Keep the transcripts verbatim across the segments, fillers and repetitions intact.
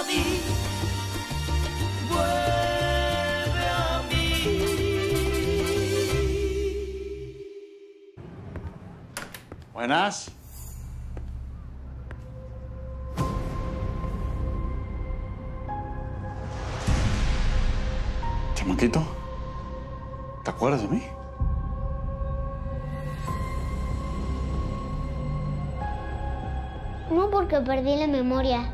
mí, vuelve a mí. Buenas. Chamaquito, ¿te acuerdas de mí? No, porque perdí la memoria.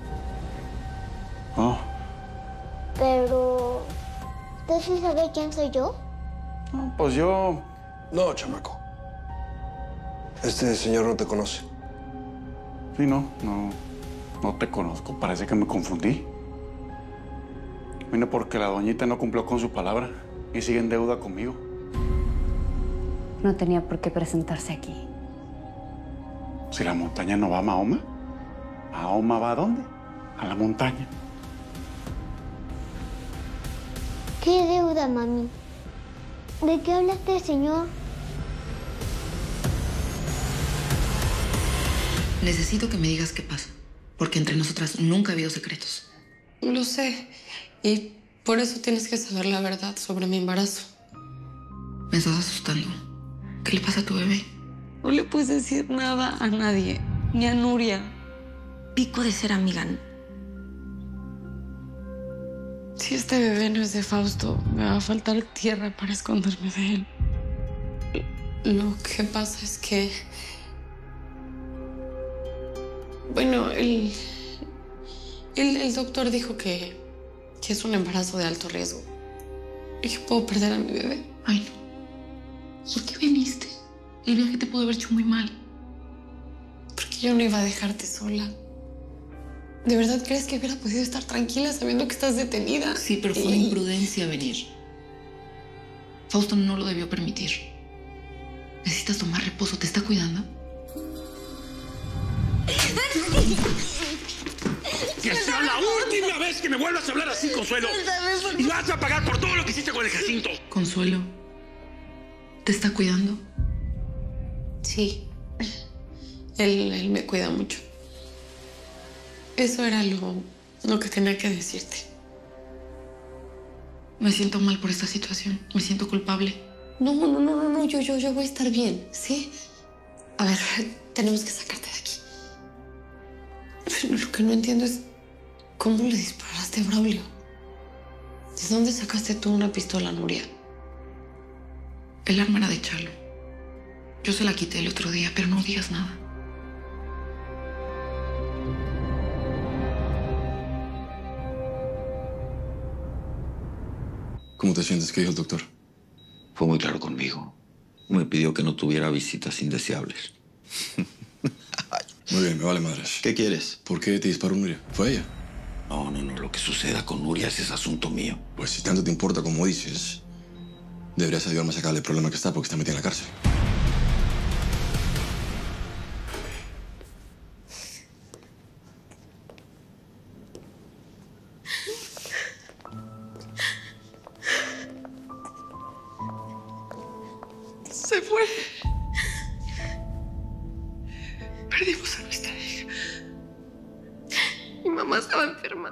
Oh. Pero... ¿usted sí sabe quién soy yo? No, pues yo... No, chamaco. Este señor no te conoce. Sí, no, no, no te conozco. Parece que me confundí. Vine porque la doñita no cumplió con su palabra y sigue en deuda conmigo. No tenía por qué presentarse aquí. Si la montaña no va a Mahoma, ¿Mahoma va a dónde? A la montaña. ¿Qué deuda, mami? ¿De qué habla este señor? Necesito que me digas qué pasa, porque entre nosotras nunca ha habido secretos. Lo sé, y por eso tienes que saber la verdad sobre mi embarazo. Me estás asustando. ¿Qué le pasa a tu bebé? No le puedes decir nada a nadie, ni a Nuria. Pico de ser amiga. Si este bebé no es de Fausto, me va a faltar tierra para esconderme de él. Lo que pasa es que... Bueno, el, el, el doctor dijo que, que es un embarazo de alto riesgo y que puedo perder a mi bebé. Ay, no. ¿Por qué viniste? El viaje te pudo haber hecho muy mal. Porque yo no iba a dejarte sola. ¿De verdad crees que hubiera podido estar tranquila sabiendo que estás detenida? Sí, pero fue y... imprudencia venir. Fausto no lo debió permitir. Necesitas tomar reposo. ¿Te está cuidando? ¡Que sea la última vez que me vuelvas a hablar así, Consuelo! ¡Y vas a pagar por todo lo que hiciste con el Jacinto! Consuelo, ¿te está cuidando? Sí. Él, él me cuida mucho. Eso era lo, lo que tenía que decirte. Me siento mal por esta situación. Me siento culpable. No, no, no, no, no. Yo, yo, yo voy a estar bien, ¿sí? A ver, tenemos que sacarte de aquí. Pero lo que no entiendo es cómo le disparaste a Braulio. ¿De dónde sacaste tú una pistola, Nuria? El arma era de Chalo. Yo se la quité el otro día, pero no digas nada. ¿Cómo te sientes? ¿Qué dijo el doctor? Fue muy claro conmigo. Me pidió que no tuviera visitas indeseables. Muy bien, me vale madres. ¿Qué quieres? ¿Por qué te disparó Nuria? ¿Fue ella? No, no, no. Lo que suceda con Nuria ese es asunto mío. Pues si tanto te importa como dices, deberías ayudarme a sacarle el problema que está porque está metida en la cárcel. Se fue. Perdimos a nuestra hija. Mi mamá estaba enferma.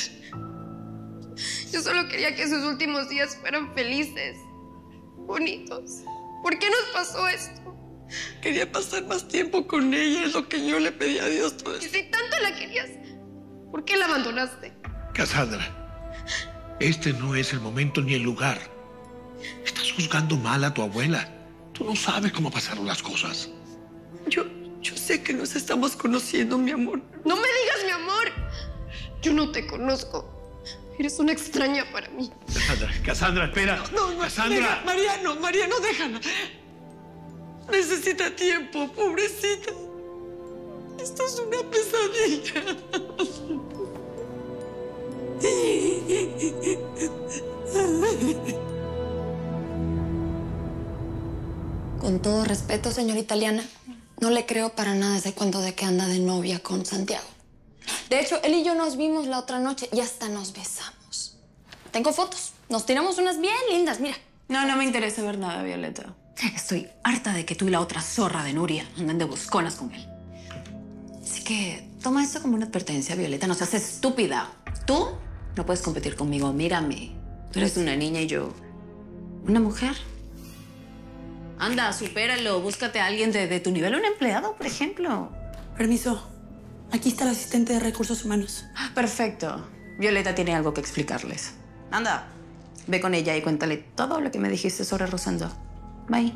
Yo solo quería que sus últimos días fueran felices, bonitos. ¿Por qué nos pasó esto? Quería pasar más tiempo con ella, es lo que yo le pedí a Dios todo esto. Y si tanto la querías, ¿por qué la abandonaste? Cassandra, este no es el momento ni el lugar. Estás juzgando mal a tu abuela. Tú no sabes cómo pasaron las cosas. Yo, yo sé que nos estamos conociendo, mi amor. ¡No me digas mi amor! Yo no te conozco. Eres una extraña para mí. Cassandra, Cassandra, espera. No, no, Cassandra. Deja, Mariano, Mariano, déjala. Necesita tiempo, pobrecita. Esto es una pesadilla. Con todo respeto, señorita Liana, no le creo para nada ese cuento de que anda de novia con Santiago. De hecho, él y yo nos vimos la otra noche y hasta nos besamos. Tengo fotos. Nos tiramos unas bien lindas, mira. No, no me interesa ver nada, Violeta. Estoy harta de que tú y la otra zorra de Nuria anden de busconas con él. Así que Toma esto como una advertencia, Violeta. No seas estúpida. Tú no puedes competir conmigo. Mírame. Tú eres una niña y yo una mujer. Anda, supéralo. Búscate a alguien de, de tu nivel. Un empleado, por ejemplo. Permiso. Aquí está el asistente de recursos humanos. Perfecto. Violeta tiene algo que explicarles. Anda, ve con ella y cuéntale todo lo que me dijiste sobre Rosendo. Bye.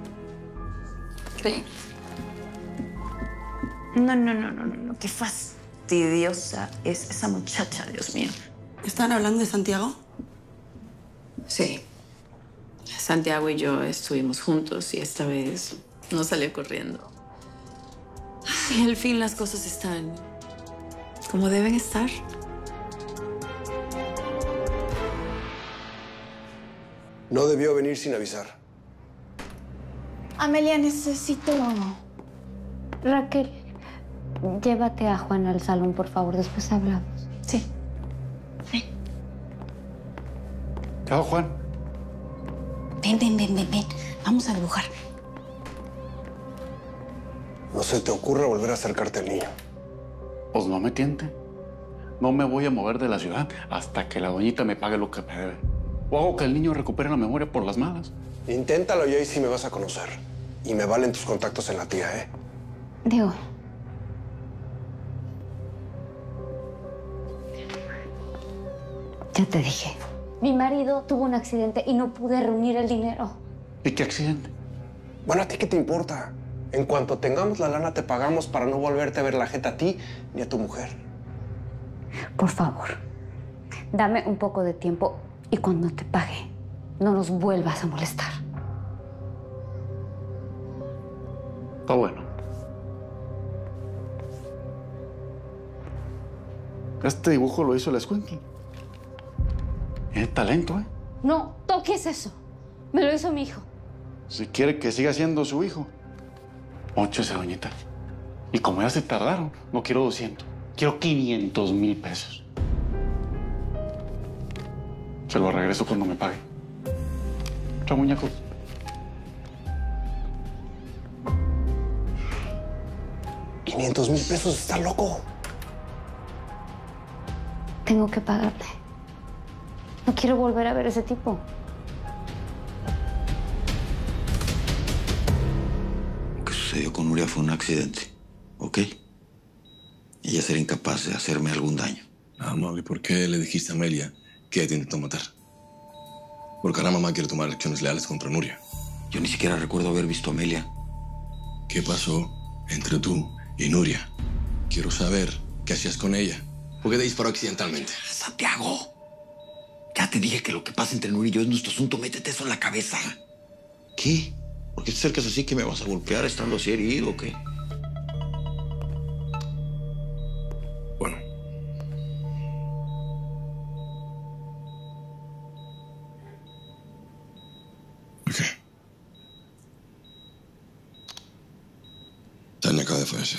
Sí. No, no, no, no, no. Qué fastidiosa es esa muchacha, Dios mío. ¿Están hablando de Santiago? Sí. Santiago y yo estuvimos juntos y esta vez no salió corriendo. Y al fin las cosas están como deben estar. No debió venir sin avisar. Amelia, necesito... Raquel, llévate a Juan al salón, por favor. Después hablamos. Sí. Ven. Chao, Juan. Ven, ven, ven, ven, ven. Vamos a dibujar. No se te ocurra volver a acercarte al niño. Pues no me tiente. No me voy a mover de la ciudad hasta que la doñita me pague lo que me debe. O hago que el niño recupere la memoria por las malas. Inténtalo y ahí sí me vas a conocer. Y me valen tus contactos en la tía, ¿eh? Diego. Ya te dije. Mi marido tuvo un accidente y no pude reunir el dinero. ¿Y qué accidente? Bueno, ¿a ti qué te importa? En cuanto tengamos la lana, te pagamos para no volverte a ver la jeta a ti ni a tu mujer. Por favor, dame un poco de tiempo y cuando te pague, no nos vuelvas a molestar. Está bueno. Este dibujo lo hizo el Escuincle. Tiene talento, ¿eh? No toques eso. Me lo hizo mi hijo. Si quiere que siga siendo su hijo, móchese, doñita. Y como ya se tardaron, no quiero doscientos. Quiero quinientos mil pesos. Se lo regreso cuando me pague. Chao, muñeco. quinientos mil pesos, está loco. Tengo que pagarte. No quiero volver a ver a ese tipo. Lo que sucedió con Nuria fue un accidente, ¿ok? Ella será incapaz de hacerme algún daño. Ah, no, ¿y por qué le dijiste a Amelia que ella te intentó matar? Porque ahora mamá quiere tomar acciones leales contra Nuria. Yo ni siquiera recuerdo haber visto a Amelia. ¿Qué pasó entre tú y Nuria? Quiero saber qué hacías con ella. ¿Por qué te disparó accidentalmente? Santiago, ya te dije que lo que pasa entre Nuria y yo es nuestro asunto. Métete eso en la cabeza. ¿Qué? ¿Por qué te acercas así que me vas a golpear estando así herido o qué? Bueno. ¿Por qué? Tania acaba de fallecer.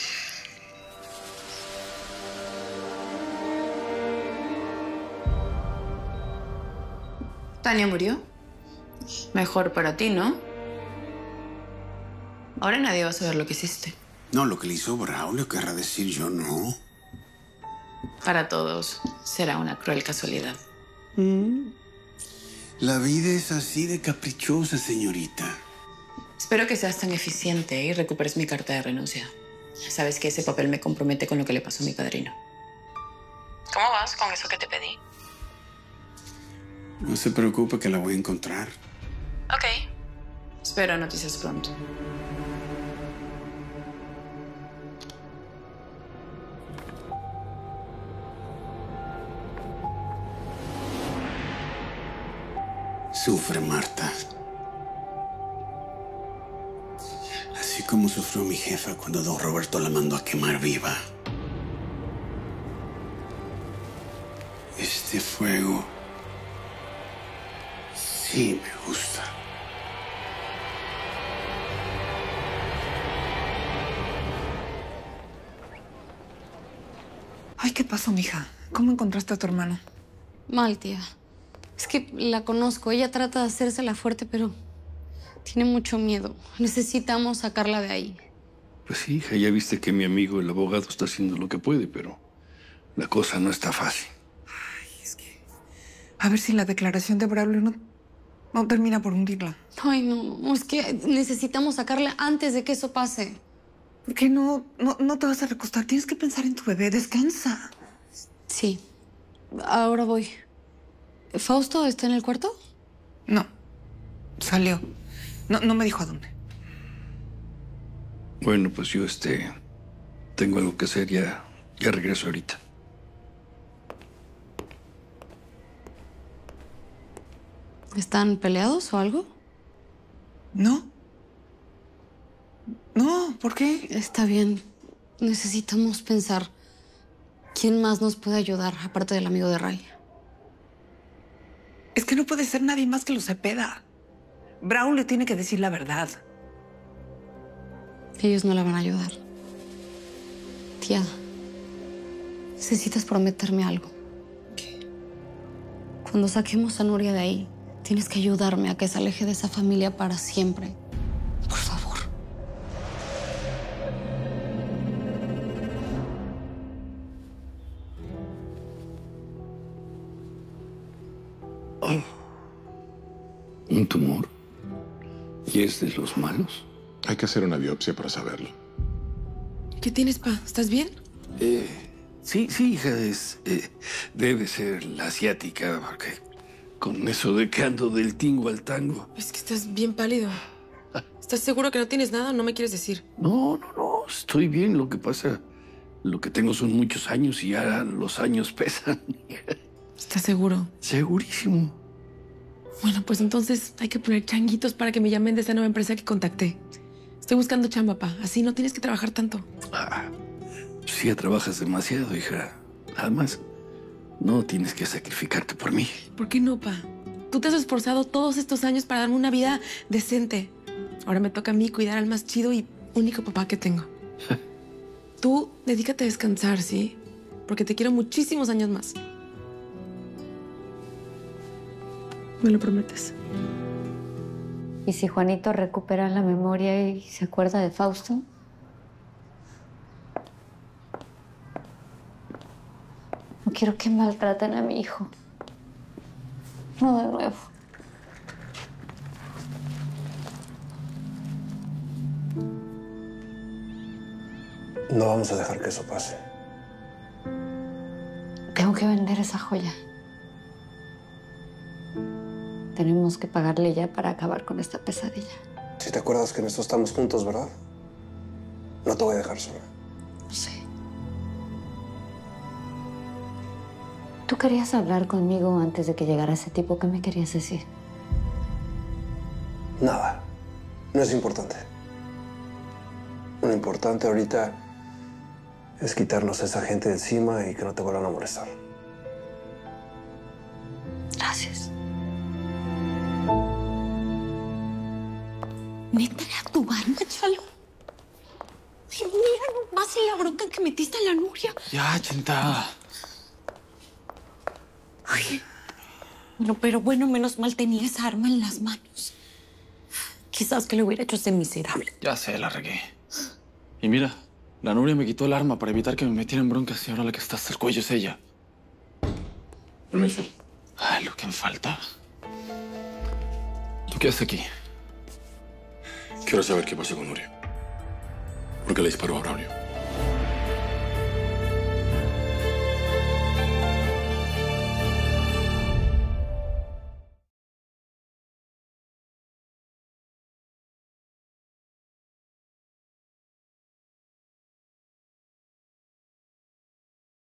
Tania murió. Mejor para ti, ¿no? Ahora nadie va a saber lo que hiciste. No, lo que le hizo Braulio, querrá decir yo no. Para todos será una cruel casualidad. Mm. La vida es así de caprichosa, señorita. Espero que seas tan eficiente y recuperes mi carta de renuncia. Sabes que ese papel me compromete con lo que le pasó a mi padrino. ¿Cómo vas con eso que te pedí? No se preocupe que la voy a encontrar. Ok. Espero noticias pronto. Sufre, Marta. Así como sufrió mi jefa cuando don Roberto la mandó a quemar viva. Este fuego sí me gusta. Ay, ¿qué pasó, mija? ¿Cómo encontraste a tu hermano? Mal, tía. Es que la conozco. Ella trata de hacerse la fuerte, pero tiene mucho miedo. Necesitamos sacarla de ahí. Pues sí, hija, ya viste que mi amigo, el abogado, está haciendo lo que puede, pero la cosa no está fácil. A ver si la declaración de Braulio no, no termina por hundirla. Ay, no, no, es que necesitamos sacarla antes de que eso pase. ¿Por qué no, no, no te vas a recostar? Tienes que pensar en tu bebé. Descansa. Sí, ahora voy. ¿Fausto está en el cuarto? No, salió. No, no me dijo a dónde. Bueno, pues yo, este, tengo algo que hacer, ya, ya regreso ahorita. ¿Están peleados o algo? No. No, ¿por qué? Está bien. Necesitamos pensar quién más nos puede ayudar, aparte del amigo de Ray. Es que no puede ser nadie más que lo Cepeda. Braulio tiene que decir la verdad. Ellos no la van a ayudar. Tía, necesitas prometerme algo. ¿Qué? Cuando saquemos a Nuria de ahí, tienes que ayudarme a que se aleje de esa familia para siempre. Por favor. Oh. ¿Un tumor? ¿Y es de los malos? Hay que hacer una biopsia para saberlo. ¿Qué tienes, pa? ¿Estás bien? Eh, sí, sí, hija, es, eh, debe ser la asiática, porque con eso de que ando del tingo al tango. Es que estás bien pálido. ¿Estás seguro que no tienes nada o no me quieres decir? No, no, no, estoy bien. Lo que pasa, lo que tengo son muchos años y ya los años pesan. ¿Estás seguro? Segurísimo. Bueno, pues entonces hay que poner changuitos para que me llamen de esa nueva empresa que contacté. Estoy buscando chamba, pa. Así no tienes que trabajar tanto. Ah, sí, ya trabajas demasiado, hija. Además, no tienes que sacrificarte por mí. ¿Por qué no, pa? Tú te has esforzado todos estos años para darme una vida decente. Ahora me toca a mí cuidar al más chido y único papá que tengo. Tú dedícate a descansar, ¿sí? Porque te quiero muchísimos años más. ¿Me lo prometes? ¿Y si Juanito recupera la memoria y se acuerda de Fausto? No quiero que maltraten a mi hijo. No de nuevo. No vamos a dejar que eso pase. Tengo que vender esa joya. Tenemos que pagarle ya para acabar con esta pesadilla. Si te acuerdas que en esto estamos juntos, ¿verdad? No te voy a dejar sola. No sé. Tú querías hablar conmigo antes de que llegara ese tipo. ¿Qué me querías decir? Nada. No es importante. Lo importante ahorita es quitarnos a esa gente de encima y que no te vuelvan a molestar. Gracias. ¿Neta era tu arma, Chalo? Ay, mira nomás en la bronca que metiste a la Nuria. Ya, Chinta. Ay. Bueno, pero bueno, menos mal tenía esa arma en las manos. Quizás que le hubiera hecho ese miserable. Ya sé, la regué. Y mira, la Nuria me quitó el arma para evitar que me metiera en broncas y ahora la que está hasta el cuello es ella. Permiso. Ay, lo que me falta. ¿Tú qué haces aquí? Quiero saber qué pasó con Nuria. ¿Por qué le disparó a Braulio?